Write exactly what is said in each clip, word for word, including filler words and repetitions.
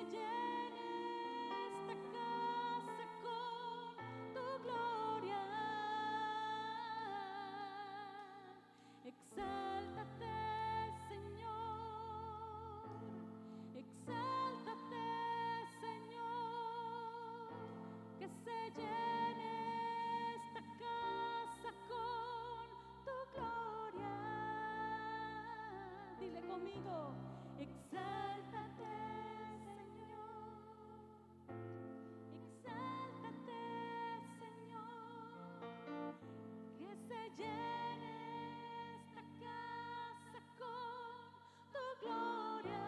llene esta casa con tu gloria. Exáltate, Señor, exáltate, Señor, que se llene esta casa con tu gloria. Dile conmigo, exáltate, Señor, exáltate, Señor, que se llene esta casa con tu gloria.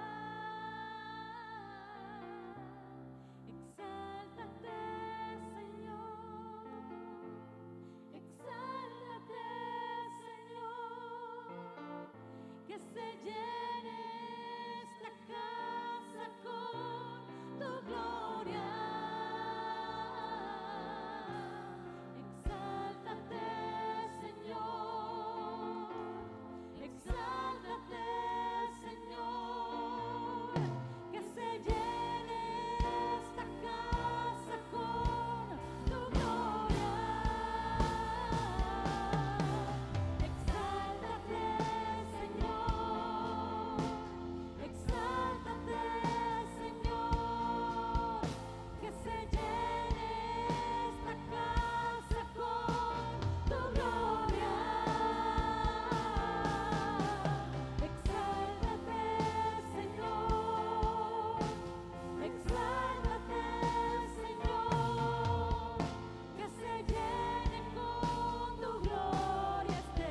Exáltate, Señor, exáltate, Señor, que se llene esta casa con tu gloria. Exáltate, Señor, exáltate, Señor, que se llene esta casa con tu gloria. Exáltate, Señor, exáltate, Señor, que se llene esta casa con tu gloria. Exáltate, Señor, exáltate, Señor, que se llene con tu gloria este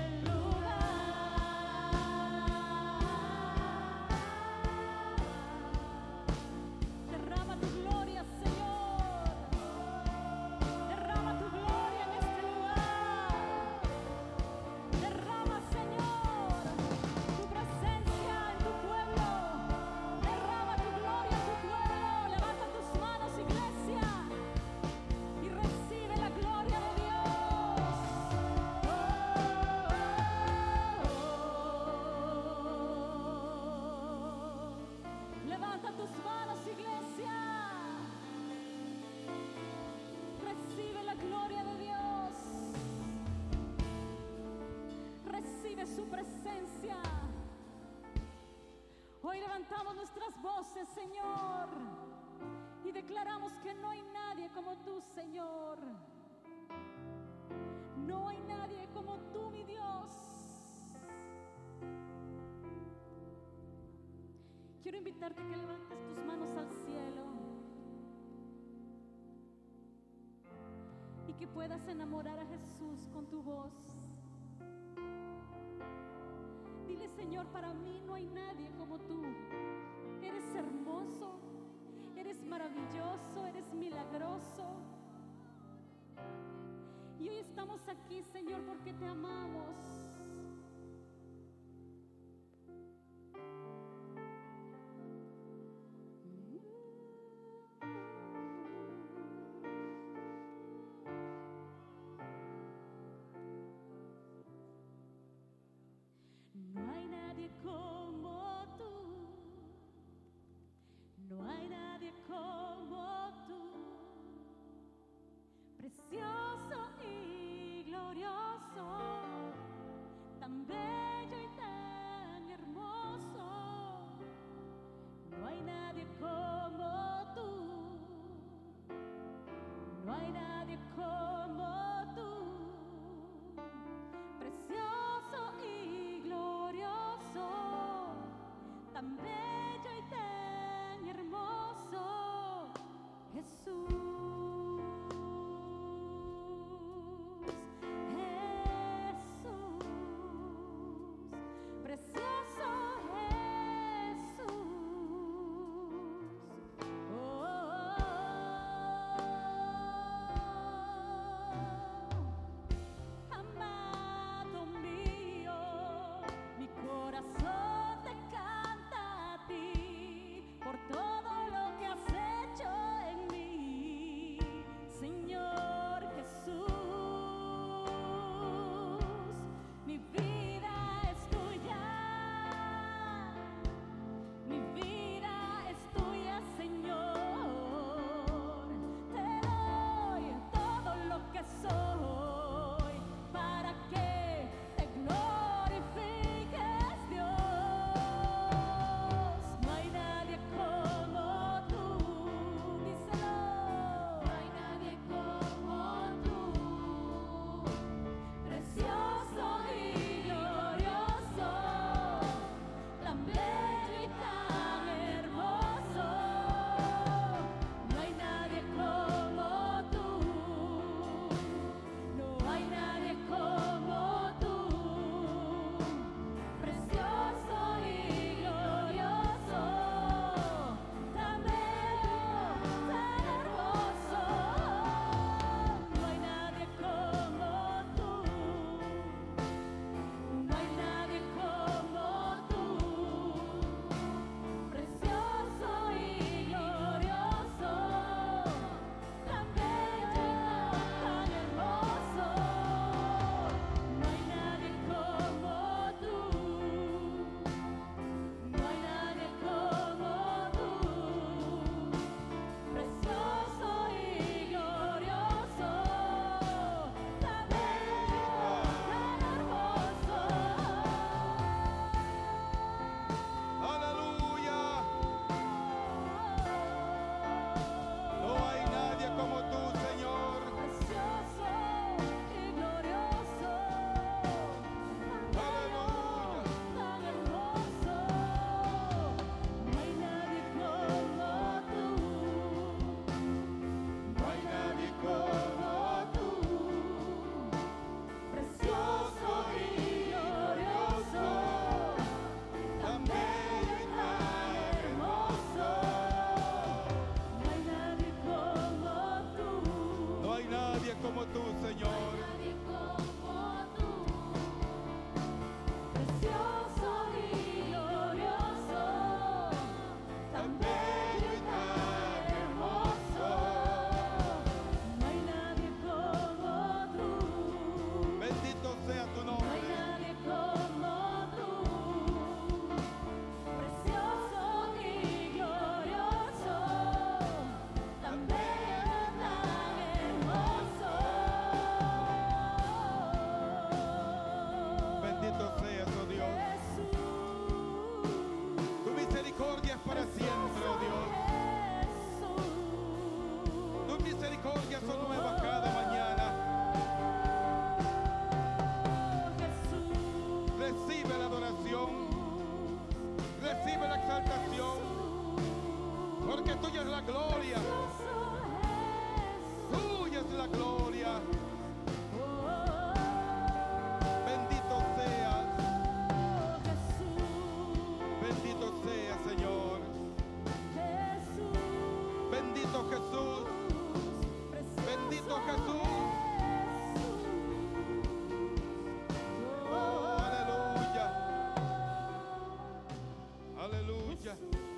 lugar. Derrama tu gloria, Señor, derrama tu gloria en este lugar. Derrama, Señor, tu presencia en tu pueblo. Derrama tu gloria en tu pueblo. Levanta tus manos, iglesia, y recibe la gloria de Dios. Levanta tus manos, iglesia. Recibe la gloria de Dios. Recibe su presencia. Hoy levantamos nuestras voces, Señor, y declaramos que no hay nadie como tú, Señor. No hay nadie como tú, mi Dios. Quiero invitarte a que levantes tus manos al cielo y que puedas enamorar a Jesús con tu voz. Dile, Señor, para mí no hay nadie como tú. Eres hermoso, eres maravilloso, eres milagroso. Y hoy estamos aquí, Señor, porque te amamos. No hay nadie como tú, no hay nadie como tú, precioso y glorioso, tan bello y tan hermoso. No hay nadie como tú, no hay nadie como tú, precioso y glorioso, tan bello y tan hermoso, Jesús. Jesús, precioso Jesús, la gloria. Bendito seas. Bendito sea, Señor. Bendito Jesús. Bendito Jesús. Oh, aleluya. Aleluya.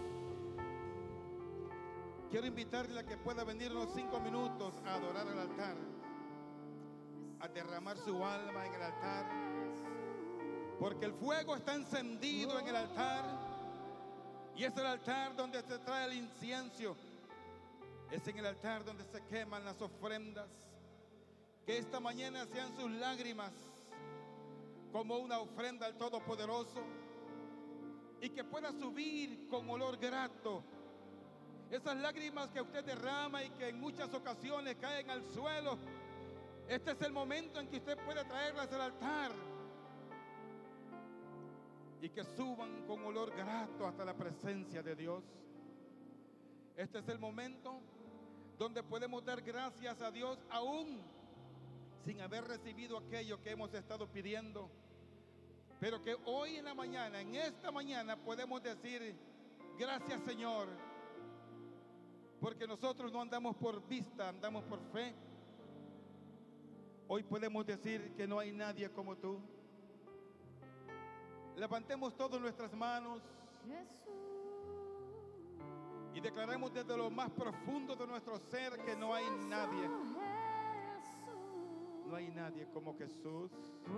Quiero invitarle a que pueda venir unos cinco minutos a adorar al altar, a derramar su alma en el altar, porque el fuego está encendido en el altar, y es el altar donde se trae el incienso, es en el altar donde se queman las ofrendas. Que esta mañana sean sus lágrimas como una ofrenda al Todopoderoso, y que pueda subir con olor grato. Esas lágrimas que usted derrama y que en muchas ocasiones caen al suelo, este es el momento en que usted puede traerlas al altar y que suban con olor grato hasta la presencia de Dios. Este es el momento donde podemos dar gracias a Dios aún sin haber recibido aquello que hemos estado pidiendo, pero que hoy en la mañana, en esta mañana, podemos decir: gracias, Señor, porque nosotros no andamos por vista, andamos por fe. Hoy podemos decir que no hay nadie como tú. Levantemos todas nuestras manos y declaremos desde lo más profundo de nuestro ser que no hay nadie. No hay nadie como Jesús.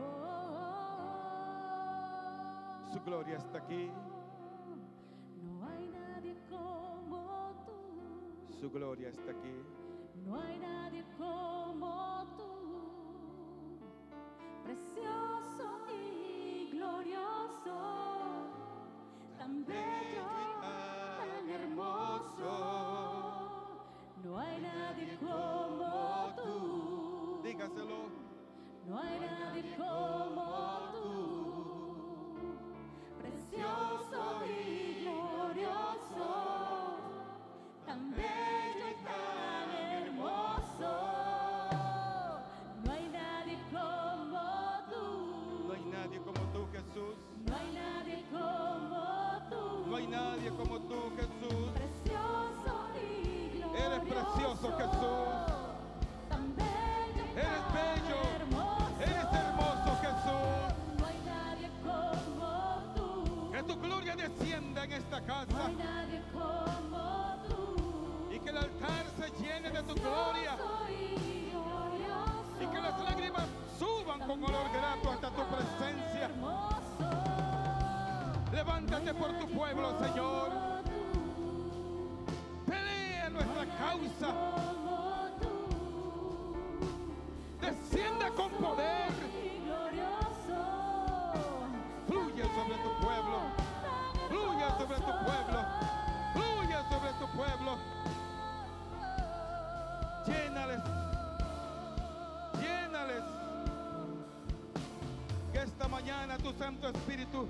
Su gloria está aquí. No hay nadie como tú. Su gloria está aquí. No hay nadie como tú. Precioso y glorioso, tan bello y tan hermoso. No hay nadie como tú. Dígaselo. No hay nadie como tú. Precioso y glorioso, tan bello y tan hermoso. No hay nadie como tú. No hay nadie como tú, Jesús. No hay nadie como tú. No hay nadie como tú, Jesús. Precioso y glorioso. Eres precioso, Jesús. Tan bello y Eres tan bello. hermoso. Eres hermoso, Jesús. No hay nadie como tú. Que tu gloria descienda en esta No casa hay nadie como tú. y que el altar se llene de tu gloria Precioso y glorioso. y que las lágrimas suban con olor grato hasta tu presencia. Hermoso. Levántate por tu pueblo, Señor. Pelea nuestra causa. Como tú. Desciende con poder. Y glorioso. Fluye sobre tu pueblo. Fluye sobre tu pueblo. Fluye sobre tu pueblo. Llénales. Llénales. Que esta mañana tu Santo Espíritu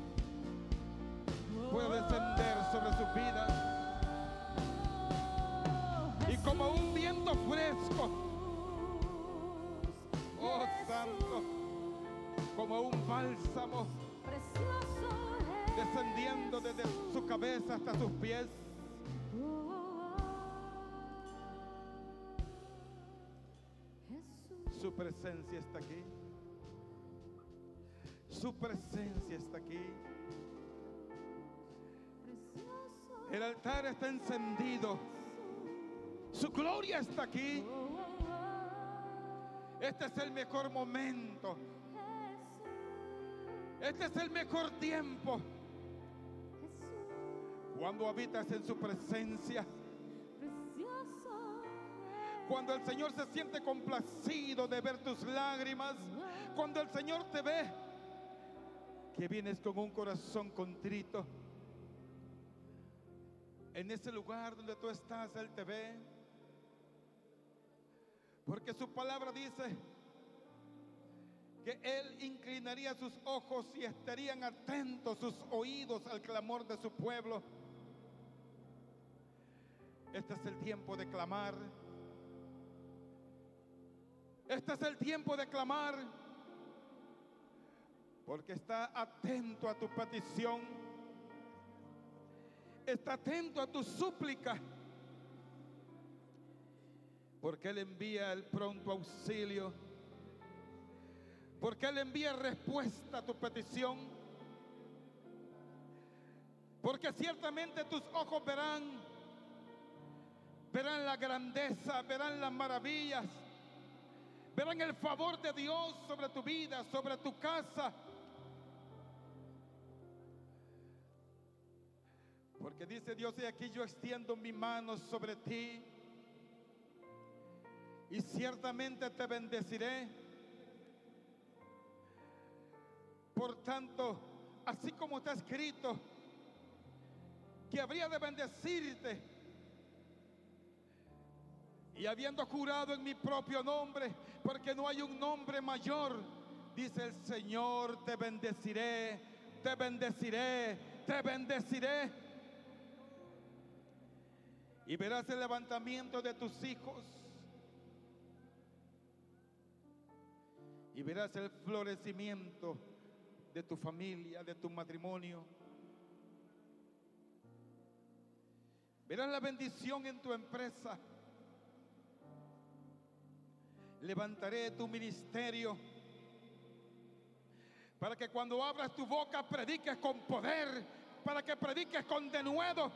pueda descender sobre sus vidas. Y como un viento fresco, oh Santo, como un bálsamo Precioso es. descendiendo desde su cabeza hasta sus pies. Jesús. Su presencia está aquí. Su presencia está aquí. Precioso. El altar está encendido. Su gloria está aquí. Este es el mejor momento. Este es el mejor tiempo. Cuando habitas en su presencia. Precioso. Cuando el Señor se siente complacido de ver tus lágrimas. Cuando el Señor te ve que vienes con un corazón contrito. En ese lugar donde tú estás, Él te ve. Porque su palabra dice que Él inclinaría sus ojos y estarían atentos sus oídos al clamor de su pueblo. Este es el tiempo de clamar. Este es el tiempo de clamar, porque está atento a tu petición, está atento a tu súplica, porque Él envía el pronto auxilio, porque Él envía respuesta a tu petición, porque ciertamente tus ojos verán, verán la grandeza, verán las maravillas, verán el favor de Dios sobre tu vida, sobre tu casa. Porque dice Dios, y aquí yo extiendo mi mano sobre ti y ciertamente te bendeciré. Por tanto, así como está escrito que habría de bendecirte, y habiendo jurado en mi propio nombre, porque no hay un nombre mayor, dice el Señor, te bendeciré, te bendeciré, te bendeciré. Y verás el levantamiento de tus hijos, y verás el florecimiento de tu familia, de tu matrimonio. Verás la bendición en tu empresa. Levantaré tu ministerio para que cuando abras tu boca prediques con poder, para que prediques con denuedo.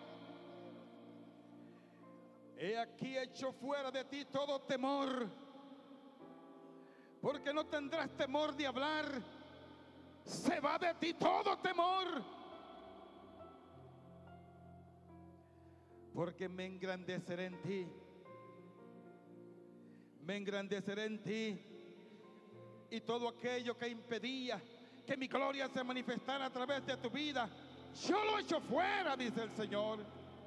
He aquí hecho fuera de ti todo temor, porque no tendrás temor de hablar. Se va de ti todo temor, porque me engrandeceré en ti. Me engrandeceré en ti, y todo aquello que impedía que mi gloria se manifestara a través de tu vida, yo lo echo fuera, dice el Señor.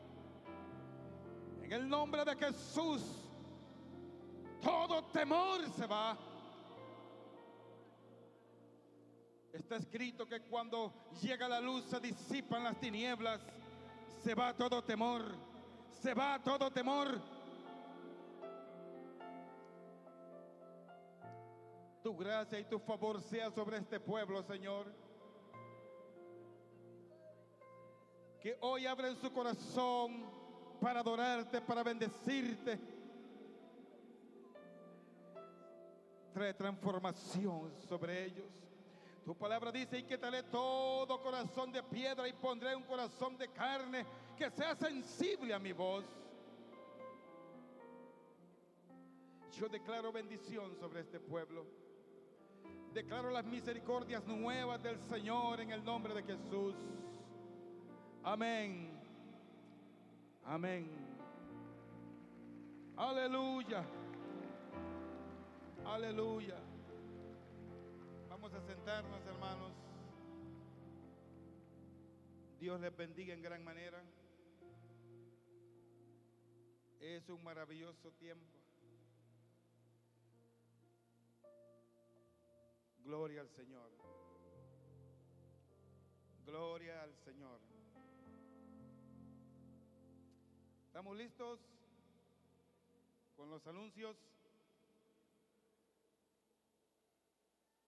En el nombre de Jesús, todo temor se va. Está escrito que cuando llega la luz se disipan las tinieblas. Se va todo temor, se va todo temor. Tu gracia y tu favor sea sobre este pueblo, Señor. Que hoy abren su corazón para adorarte, para bendecirte. Trae transformación sobre ellos. Tu palabra dice, y quitaré todo corazón de piedra y pondré un corazón de carne que sea sensible a mi voz. Yo declaro bendición sobre este pueblo. Declaro las misericordias nuevas del Señor en el nombre de Jesús. Amén. Amén. Aleluya. Aleluya. Vamos a sentarnos, hermanos. Dios les bendiga en gran manera. Es un maravilloso tiempo. Gloria al Señor. Gloria al Señor. ¿Estamos listos con los anuncios?